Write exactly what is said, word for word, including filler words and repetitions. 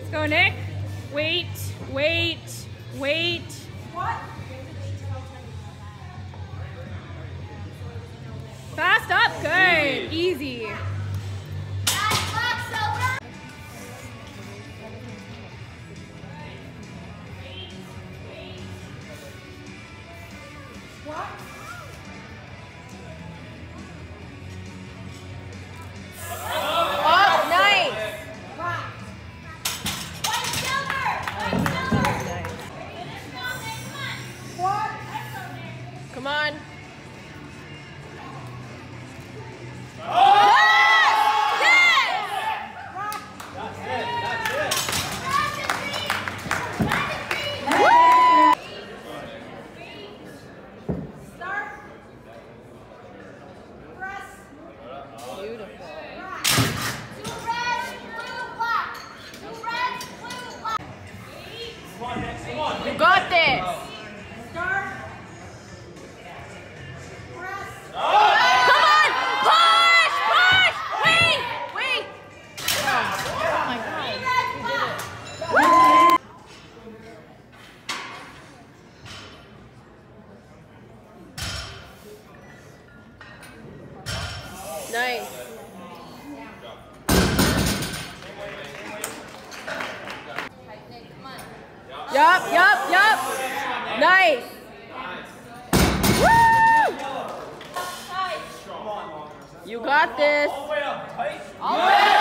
Let's go, Nick. Wait, wait, wait. What? Fast up, good, easy. What? Oh, nice. What? Come on. You got this. Start. Press. Come on, push, push. Wait, wait. Oh my God, you did it. Nice. Yup, yup, yup. Nice. Woo! You got this. All the way up.